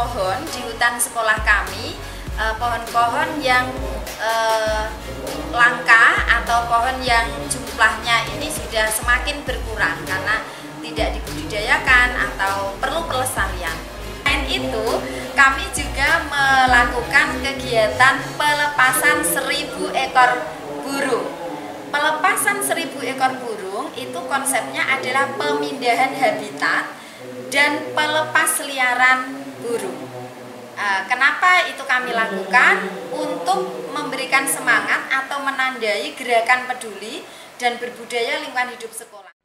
pohon di hutan sekolah kami, pohon-pohon yang langka atau pohon yang jumlahnya ini sudah semakin berkurang karena tidak dibudidayakan atau perlu pelestarian. Selain itu, kami juga melakukan kegiatan pelepasan 1000 ekor burung. Pelepasan 1000 ekor burung itu konsepnya adalah pemindahan habitat dan pelepas liaran burung. Kenapa itu kami lakukan? Untuk memberikan semangat atau menandai gerakan peduli dan berbudaya lingkungan hidup sekolah.